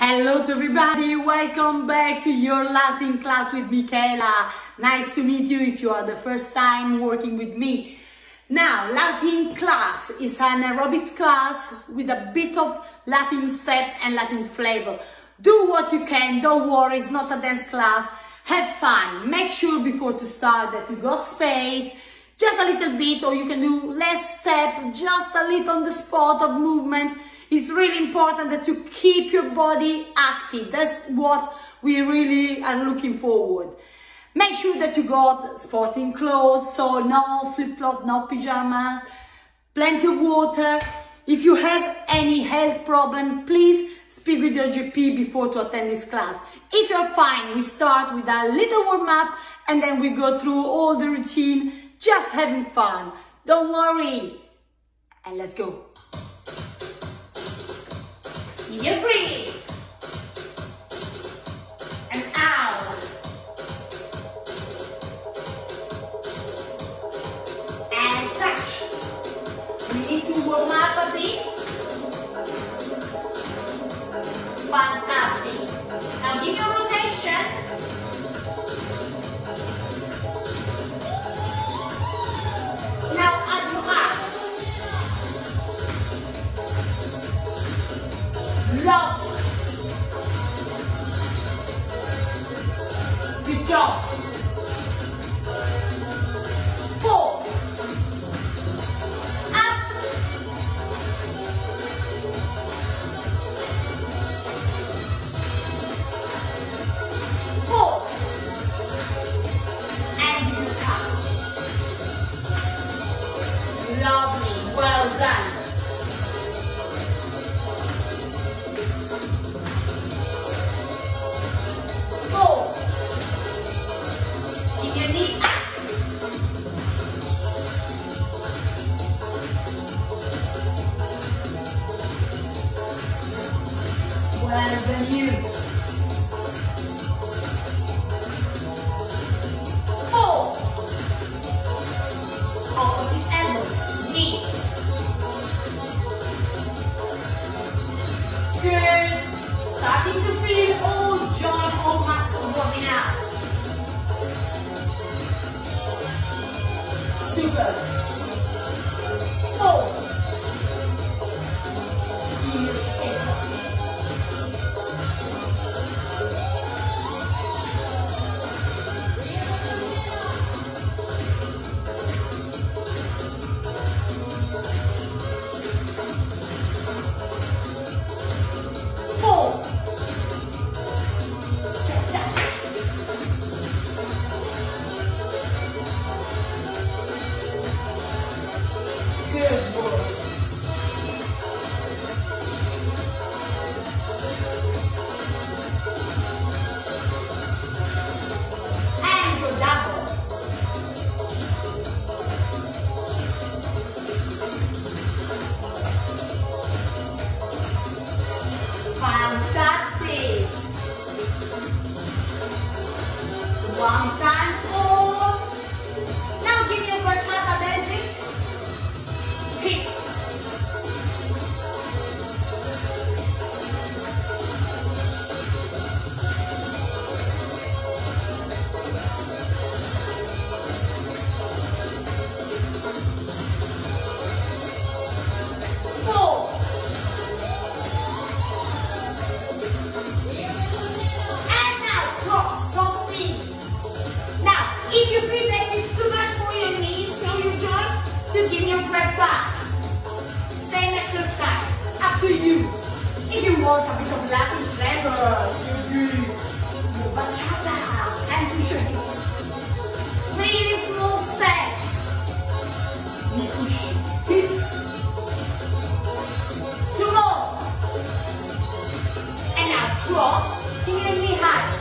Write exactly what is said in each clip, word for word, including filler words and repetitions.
Hello to everybody, welcome back to your Latin class with Michaela. Nice to meet you if you are the first time working with me. Now, Latin class is an aerobics class with a bit of Latin step and Latin flavor. Do what you can, don't worry, it's not a dance class. Have fun, make sure before to start that you got space, just a little bit, or you can do less step, just a little on the spot of movement. It's really important that you keep your body active. That's what we really are looking forward. Make sure that you got sporting clothes, so no flip-flop, no pajamas, plenty of water. If you have any health problem, please speak with your G P before to attend this class. If you're fine, we start with a little warm-up and then we go through all the routine, just having fun. Don't worry. And let's go. You breathe. And out. And touch. We need to warm up a bit. Fantastic. Now give your rotation. Now add your arm. Love. Good job. Four. Up. Four. And you come. Lovely. Well done. Well done, you. Four. Opposite elbow. Knee. Good. Starting to feel all joint, all muscle working out. Super. Four. Here it goes. Good boy. And go double. Fantastic. One time more. Now give me a bachata basic. Hit. Four. And now cross soft knees. Now, if you feel that it's too much for your knees, for your joints, you give me a grab back. Same exercise, up to you. If you want a bit of Latin flavor, you do your bachata and push your hips. Really small steps. You push hip. Two more. And now cross, give me a knee high.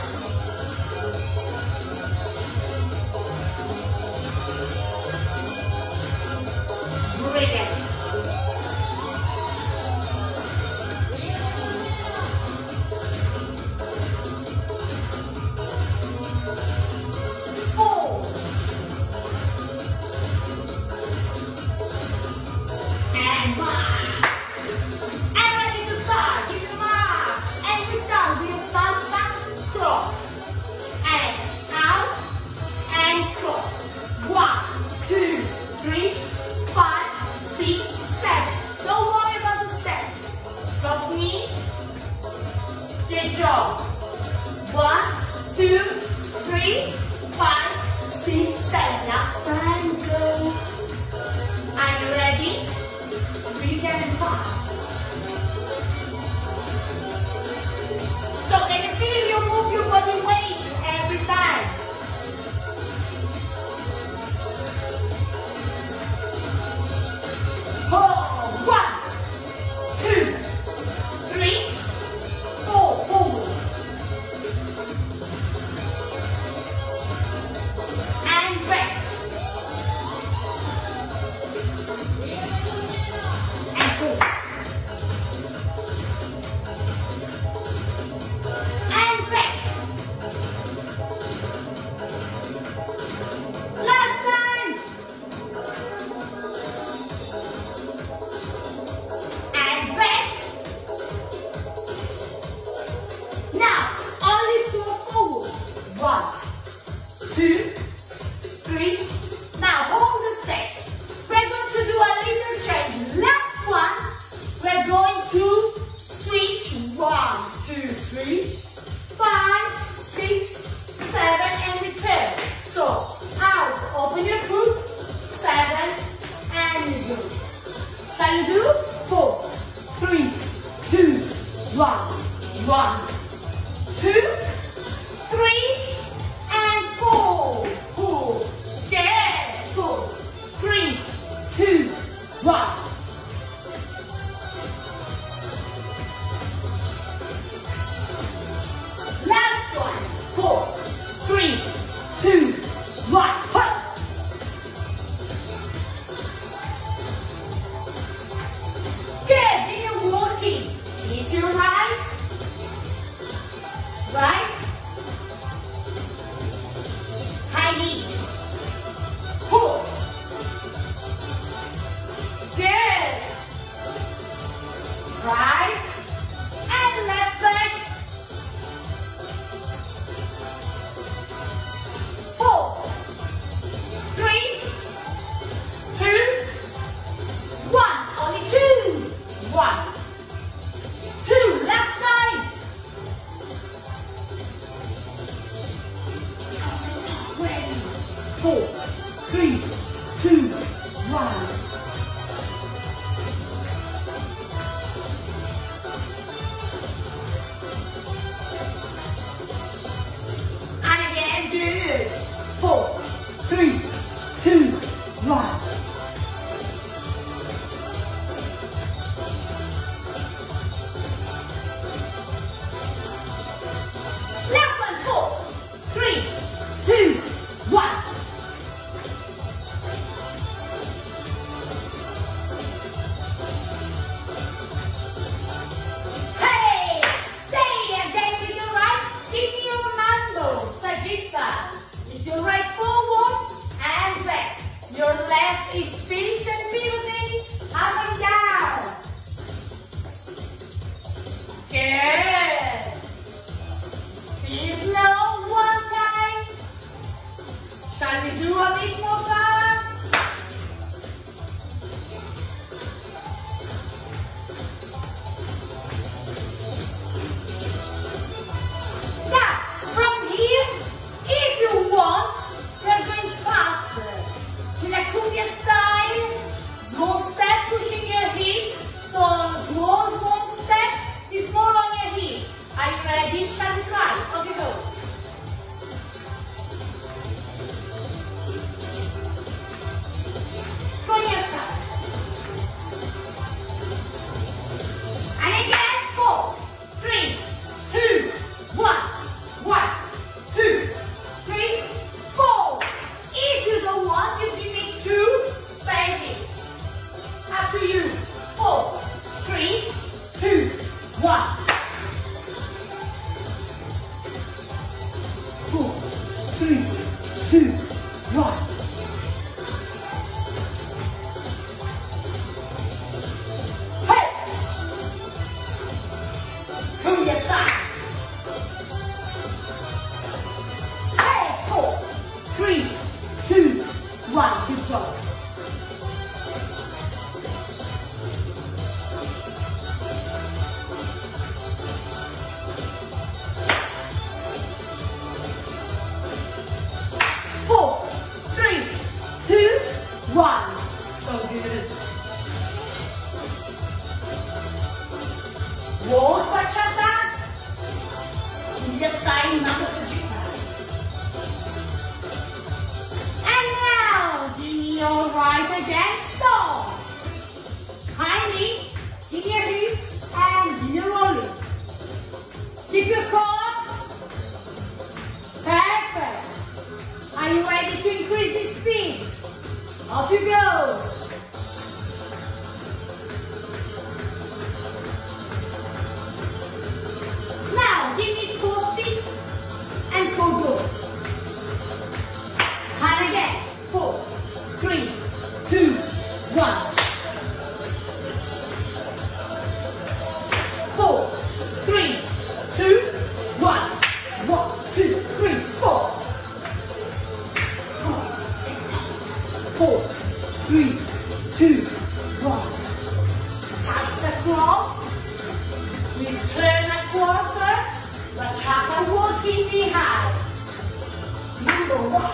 Brilliant. Four. And one. And ready to start. Give me the mark. And we start. knees. Good job. One, two, three, five, six, seven. Last time, go. Are you ready? Breathe and fast. So can you feel you move your body weight every time? Four, one, two, three, four, forward. And back. And forward. And back. Last time. And back. Now, only four forward. One, two, three. Now, hold the step. We're going to do a little change. Last one, we're going to switch. One, two, three, five, six, seven, and return. So, out, open your foot, seven, and you go. Can you do? Four, three, two, one, one, two, three, and four, four, yeah, four, three, two, one. Last one, four, three, two, one. Huh. Good, you're walking. Is your right? Right? High knee. Pull. Good. Right. And left leg. Four. Three. Two. One. Only two. One. Two. Last time. just starting now. And now, give me your right again, stop. Kindly, give your hip and give your rolling. Keep your core. Perfect. Are you ready to increase the speed? Off you go. Now, give me four feet and four go. And again, four, three, two, one. Four, three, two, one. One, two, three, four. Four, three, two, one. Sides across. Return a quarter. Bachata walking behind. Number one.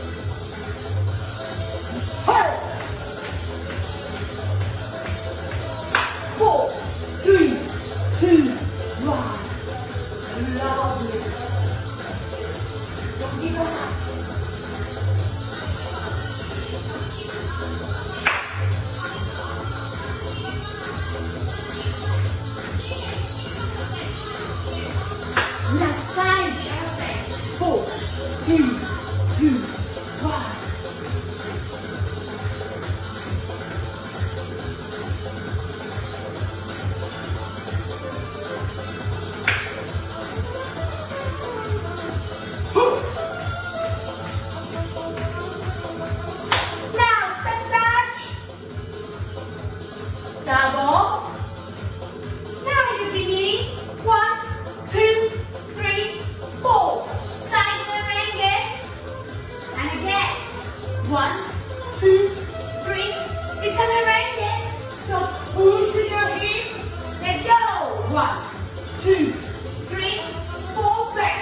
Hold. Four, three, two, one. Lovely. Don't give up. Last time. Four, three, two, one. Now step touch. Double. Now you give me one, two, three, four. Side merengue. And again. One, two, three. It's a merengue. So push with your hip. Let's go. One, two, three, four. Back.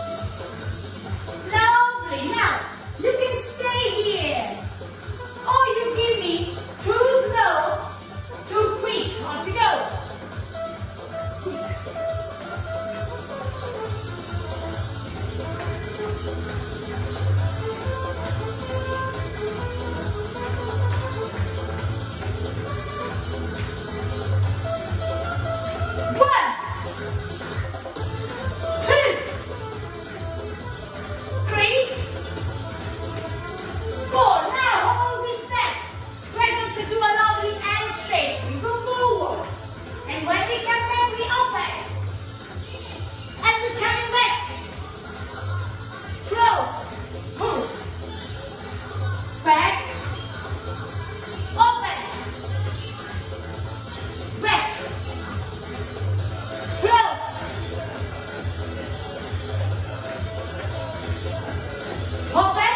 Lovely. Now you can stay here. Or you give me too slow, too quick. On you go. One, two, three, four. Now hold this step. We're going to do a lovely L shape. We go forward. And when we come back, we open. And we're coming back. Close. Pull. Back. Open. Back. Close. Open.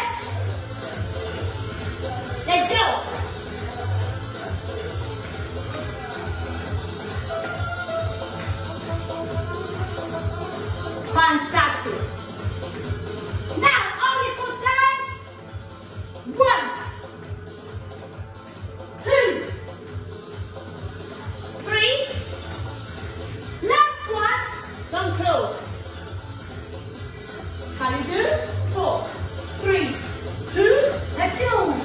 Let's go. Fantastic. Now only four times. One, two, three. Last one. Don't close. How you do? Four, three, two. Let's go.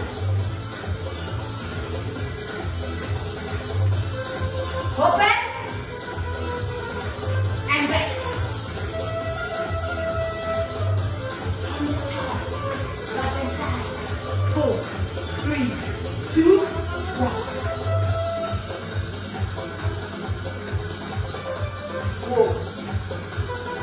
Open. And back. On the top. Right inside. Four, three, two, one. Four,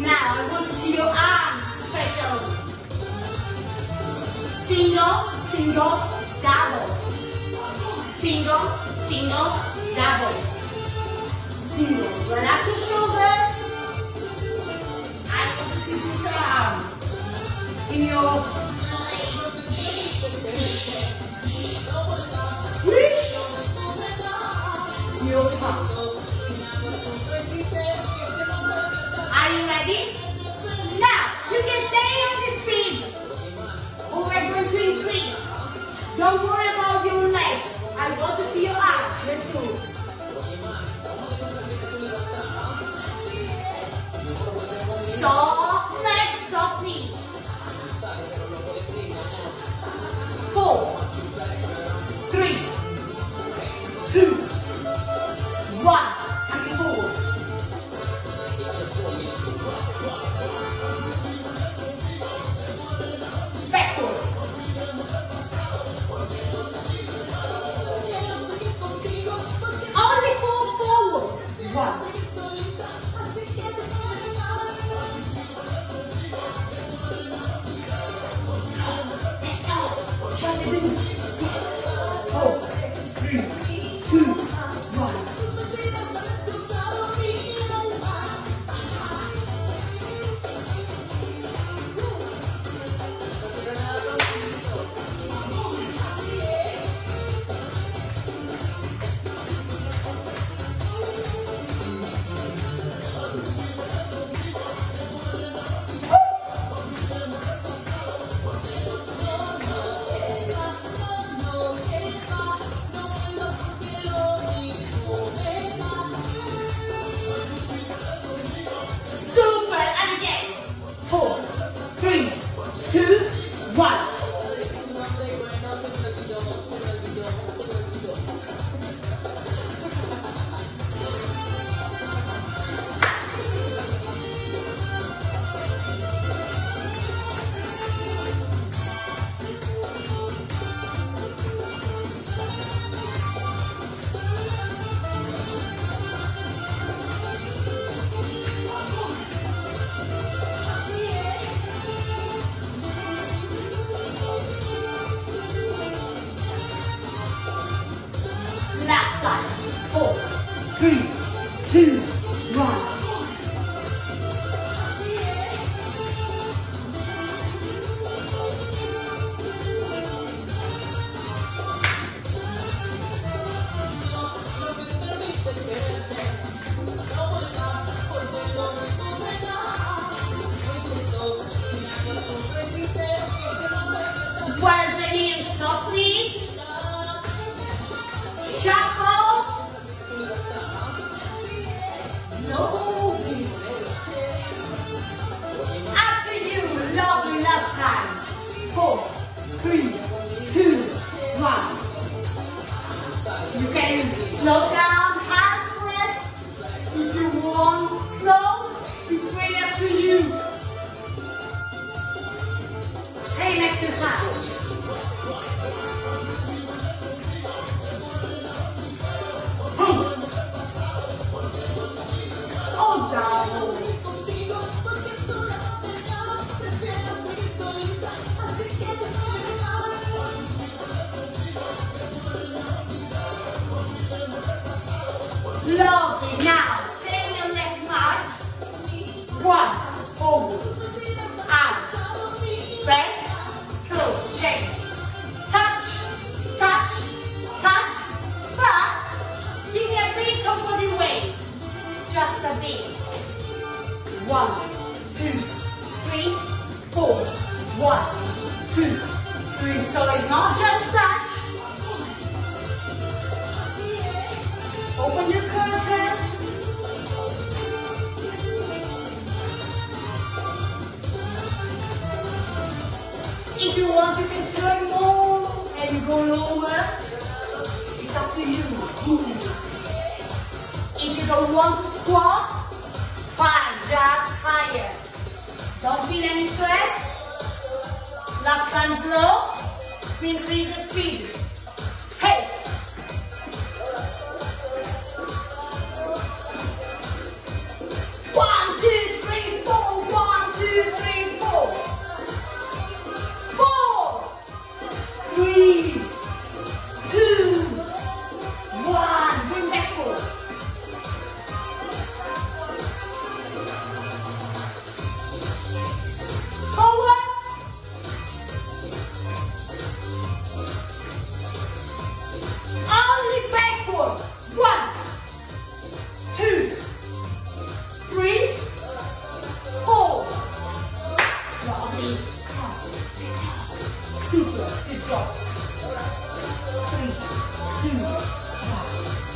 Now I want to see your arms special. Single, single, double. Single, single, double. Single. Relax your shoulders. I want to see this arm in your swish. Your palm. Are you ready? Now, you can stay on this speed. Or we're going to increase. Don't worry about your legs. I want to see your arms. Let's do it. Soft legs, soft knees. Four, three, two, one. Coming forward. Backward. Only four forward. One. Four, three, two, one. Three, two, one. Wellbeing softly. Shuffle. No. After you, lovely last time. Four, three, two, one. You can slow down half breath. If you want slow, it's really up to you. Same exercise. Oh, double. Lovely. Now, stay on your left mark. One, forward, out, back, close, change. Touch, touch, touch, but give me a bit of body weight. Just a bit. One, two, three, four. One, two, three. So it's not just touch. Open your curtains. If you want, you can turn more and you go lower. It's up to you. If you don't want to squat, fine, just higher. Don't feel any stress. Last time slow, we increase the speed. Hey! One, two, three, four, three, up, super, good job. Three, two, one.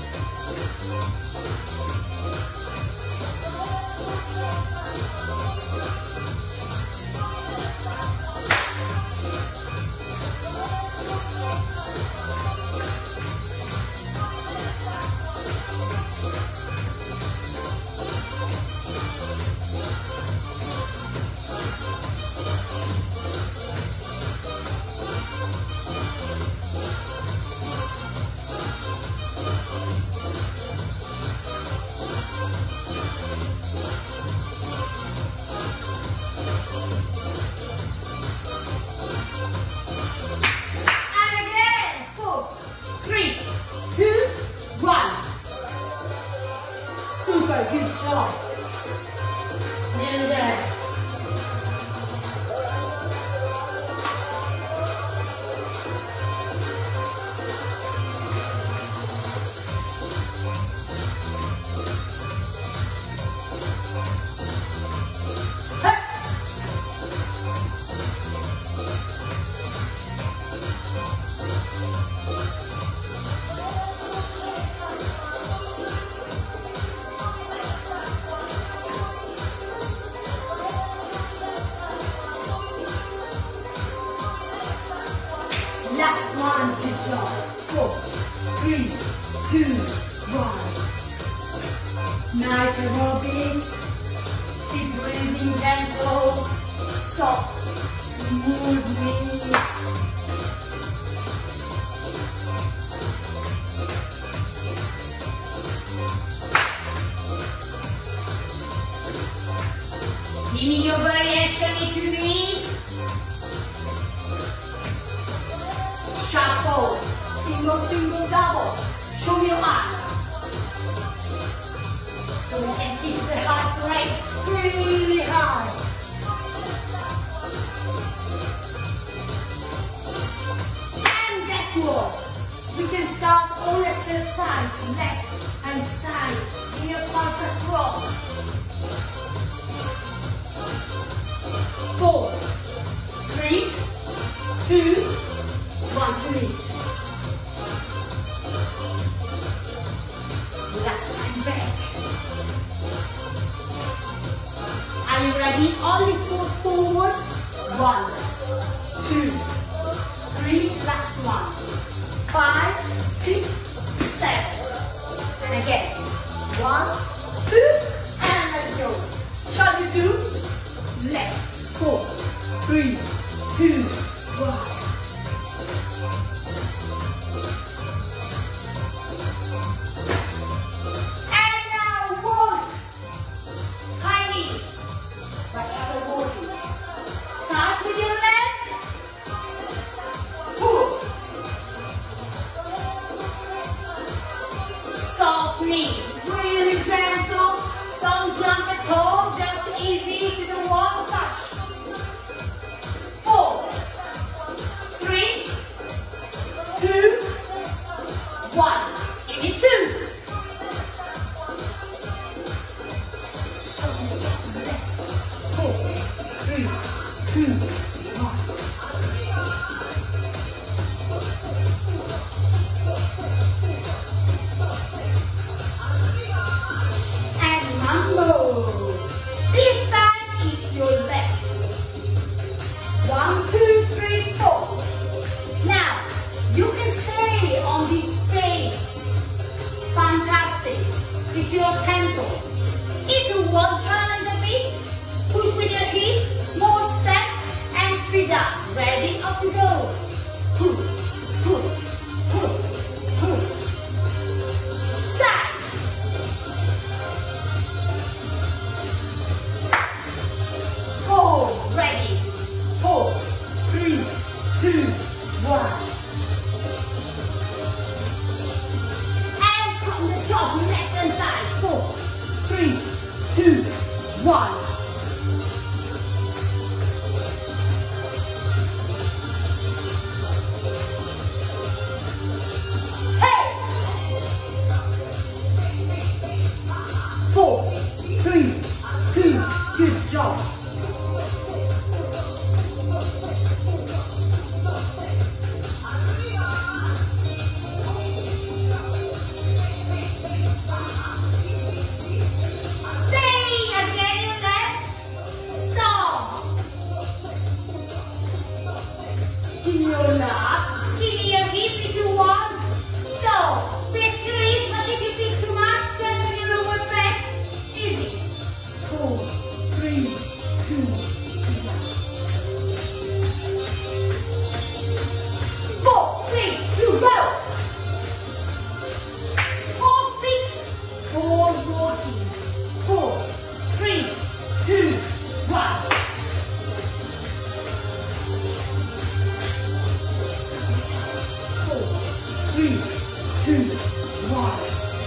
Super, good job. Nearly there. Last one, good job. Four, three, two, one. Nice aerobics. Keep breathing gentle, soft, smoothly. Give me your variation if you need. Shuffle, single, single, double. Show me your arm. So we can keep the heart rate really high. And guess what? We can start all exercise, left and side. Bring your arms across. Four, three, two, one, three. Last time back. Are you ready? Only foot forward. One, two, three. Last one. Five, six, seven. And again. One, two, and let's go. Shall we do? Left, four, three, two, one. Knees, really gentle, don't jump at all, just easy if you don't want to touch. Four, three, two, one. Give me two. Four, three, two, one. This time is your left. One, two, three, four. Now, you can stay on this pace. Fantastic. It's your tempo. If you want to challenge a bit, push with your hip, small step, and speed up. Ready? Off you go. Pull, pull, pull, pull. Side. Four, ready, four, three, two, one. And from the top, left hand side, four, three, two, one. pull up. Give me a hip if you want. So, decrease, but if you feel too much, just on your lower back. Easy. Four, three, two, speed up. Four, three, two, go. Four, six, four, walking. Four, three, two, one. Three, two, one.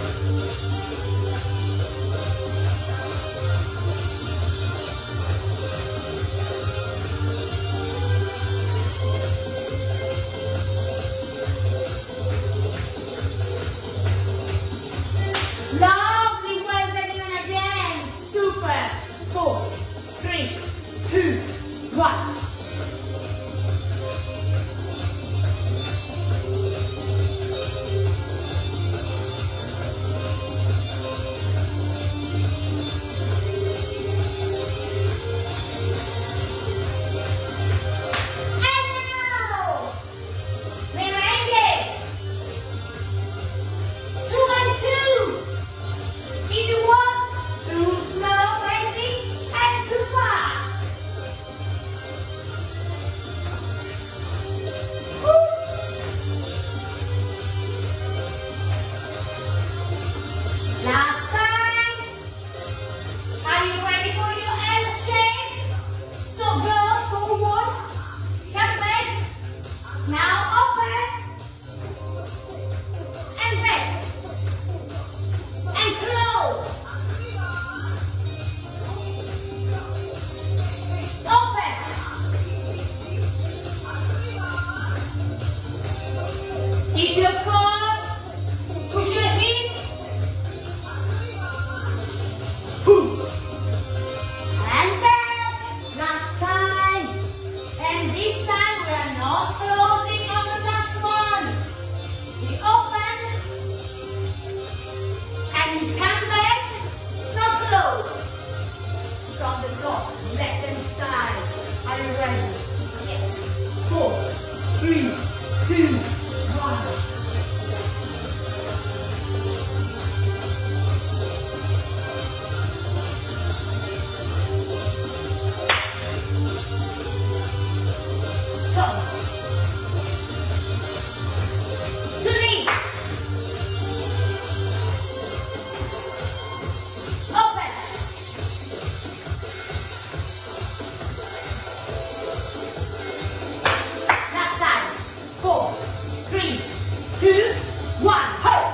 Lovely, well done, and again. Super. Four, three, two, one. Keep your core, push your hips, and back, last time, and this time we are not closing on the last one. We open, and we come back, not close, from the top, left and side. Are you ready? Yes. Four, three, two, one. Stop. Three. Open. Last time. Four, three, two, one. Ho!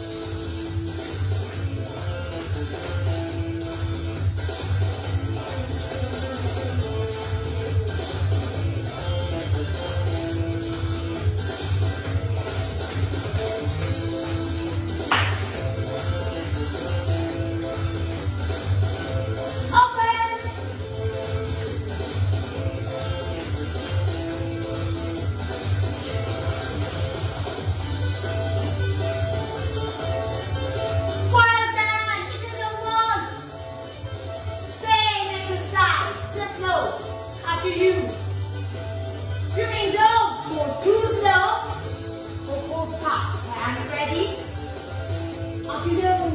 To you. You can go for too slow or for fast. And ready? Up you go.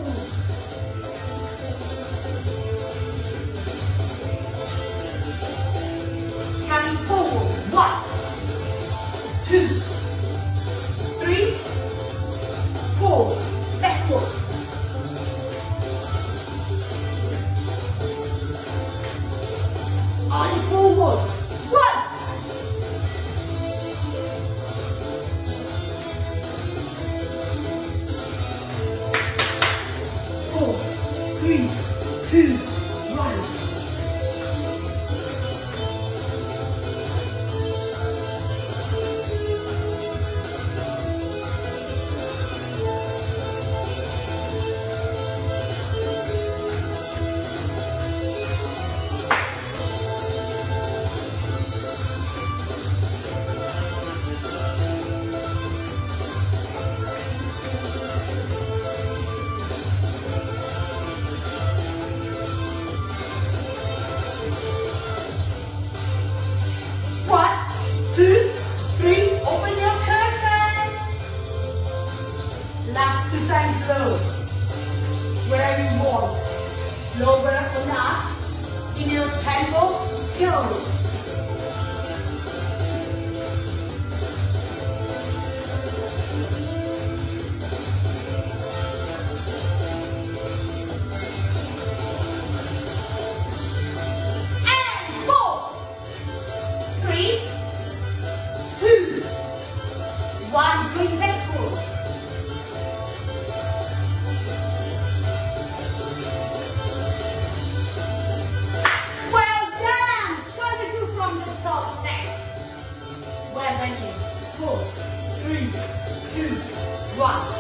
Coming forward. One, two, three, four. Backward. On forward. One. Four, three, two, one. Go. One, bring back forward. Well done! Shoulder two from the top next. Well done. Four, three, two, one.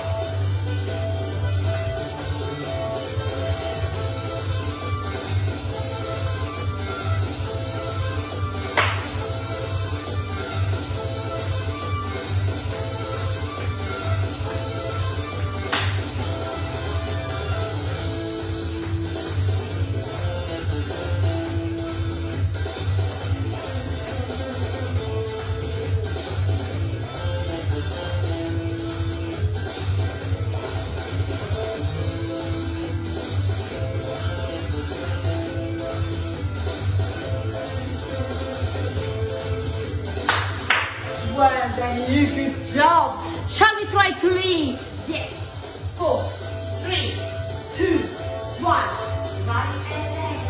Well done, you, good job. Shall we try to lean? Yes. Four, three, two, one. Right and left.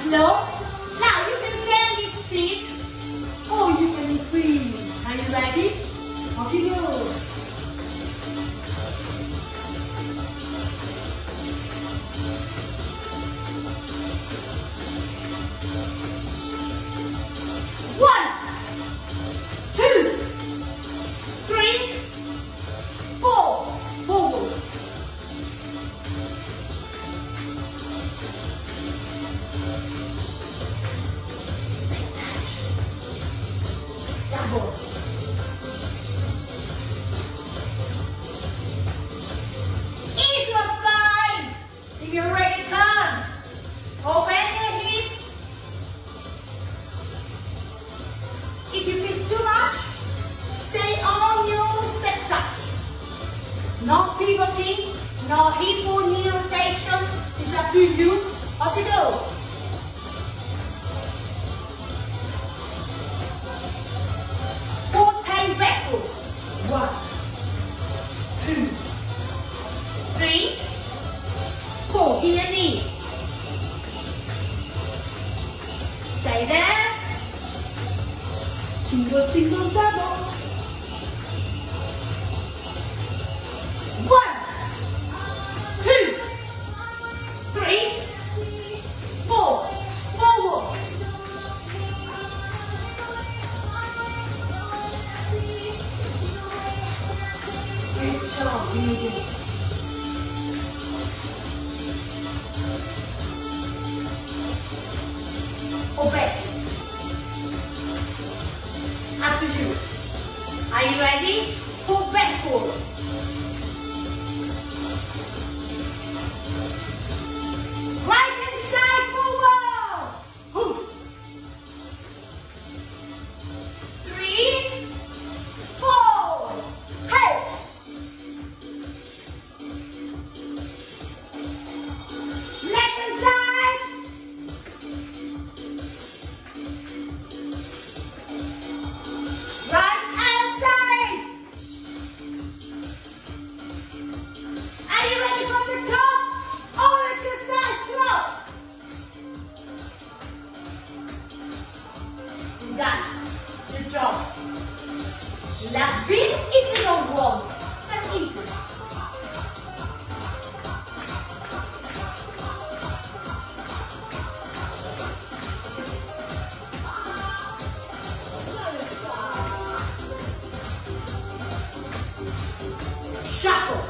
slow. Now you can stay on this speed or you can increase. Are you ready? Off you go. One, two, three, four, forward. Double. Equal five. If you're ready, come. Open your hip. If you feel too much, stay on your step touch. No pivoting, no hip or knee rotation. It's up to you. Off you go. Four time backward. One, two, three, four. Here knee. Stay there. Single, single, double. One, two, three, four. Forward. Good job, really. Obey. Up to you. Are you ready? Pull back forward. Right hand side forward. Two. Three. Four. Hey. Left hand side. Right hand side. Are you ready from the top? All exercise cross. Done. Good job. Last beat if you don't want. That's easy. Shuffle.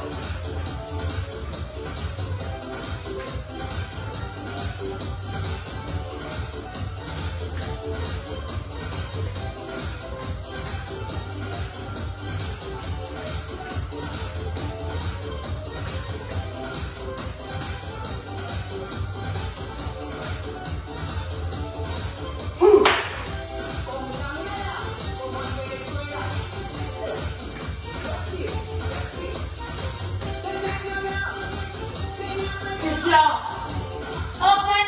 Good job. Open.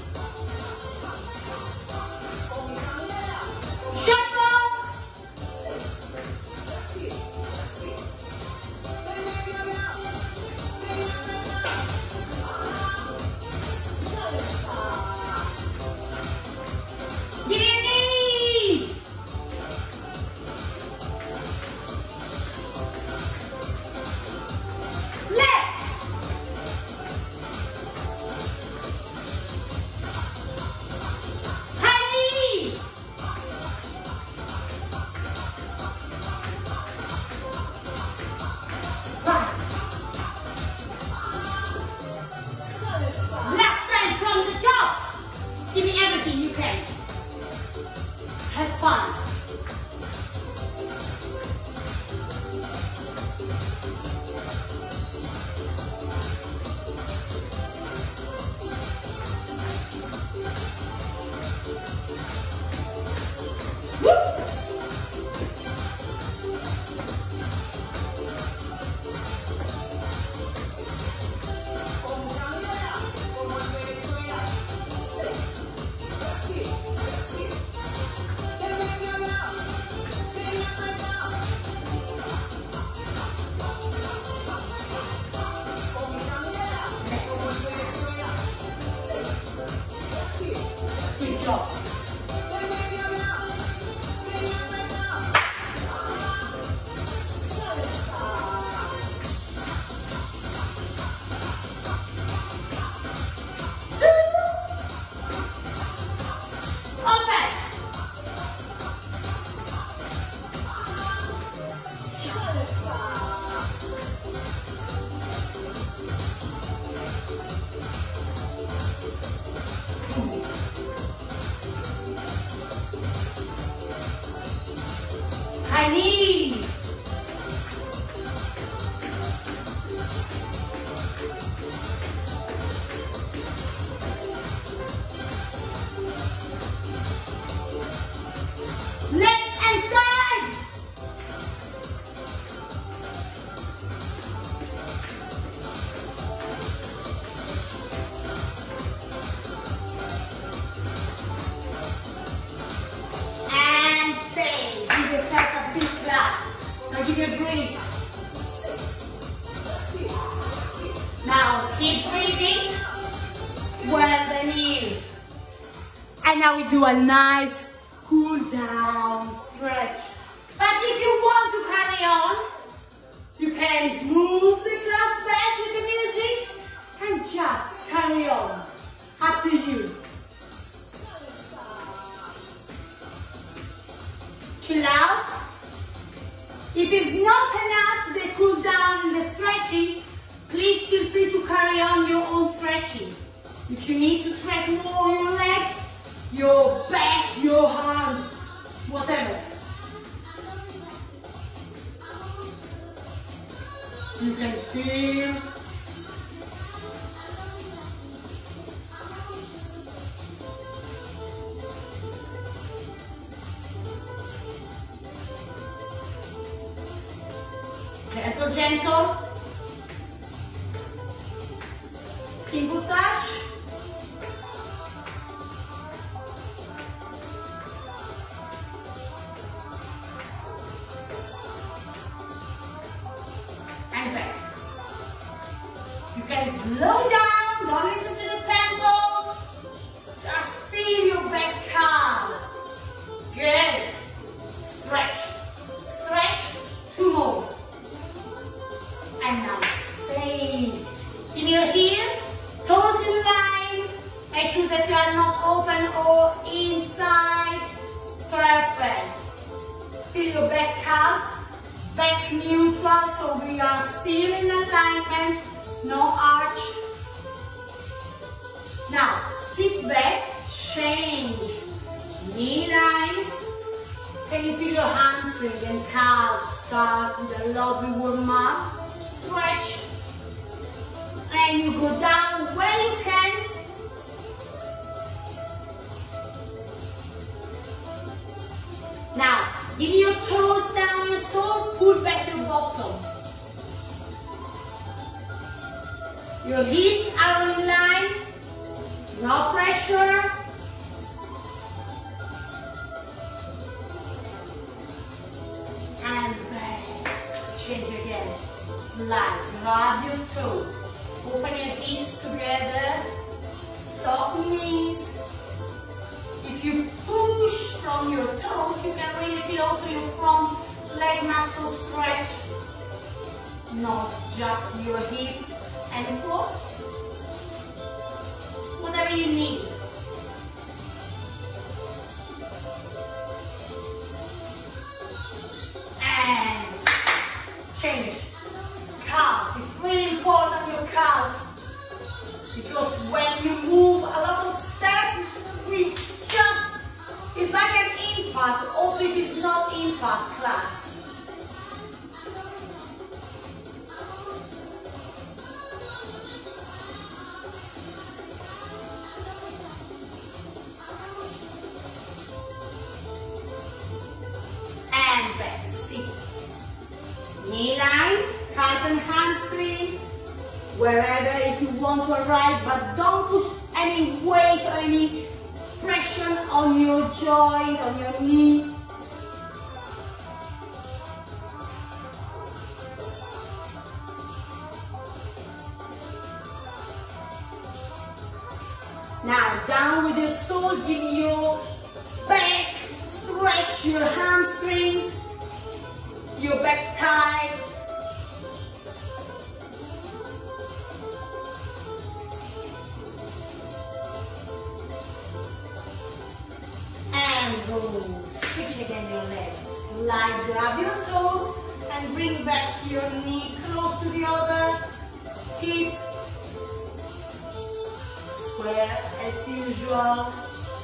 Shuffle. Give me a knee. Left. Honey. Right. Last time from the top. Give me everything you can. Have fun. Woo! job. Honey. Left and side. And stay. Give yourself a big clap. Now give your breathe. Now keep breathing. Well the knee. And now we do a nice cool down stretch. But if you want to carry on, you can move the class back with the music and just carry on. Up to you. Chill out. If it's not enough, the cool down and the stretching, please feel free to carry on your own stretching. If you need to stretch more your legs, your back, your arms, whatever. You can feel gentle, gentle, simple touch. And back. You can slow down, don't listen to the tempo. Just feel your back calm. Good. Stretch. Stretch. Two more. And now stay. In your heels, toes in line. Make sure that you are not open or inside. Perfect. Feel your back calm. Back neutral, so we are still in alignment. No arch. Now, sit back, change. Knee line. Can you feel your hamstring and calf start with a lovely warm up? Stretch. And you go down where you can. Now, give your toes down your sole, pull back your bottom. Your hips are in line, no pressure. And back. Change again. Slide, grab your toes. Open your hips together. Soft knees. If you push from your toes, you can really feel also your front leg muscle stretch. Not just your hip and quads. Whatever you need. And change. Calf. It's really important, your calf. Because when you move a lot of steps, we just, it's like an impact. Also, it is not impact class. And back, sit. Knee line, calf and hamstrings, wherever if you want to arrive, but don't put any weight or any pressure on your joint, on your knee. Now down Down with your soul, give your back, stretch your hamstrings, your back tight. And go, switch again your legs. Slide, grab your toes and bring back your knee close to the other. Keep square as usual.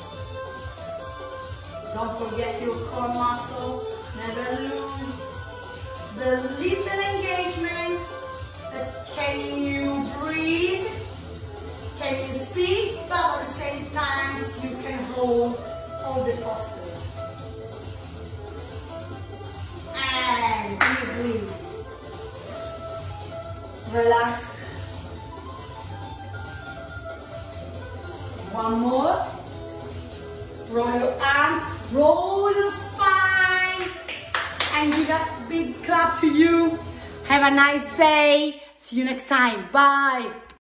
Don't forget your core muscle. Never lose the little engagement. That can you breathe? Can you speak? But at the same time, you can hold all the posture. And breathe. Relax. One more. Roll your arms, roll your spine, and give a big clap to you. Have a nice day. See you next time. Bye.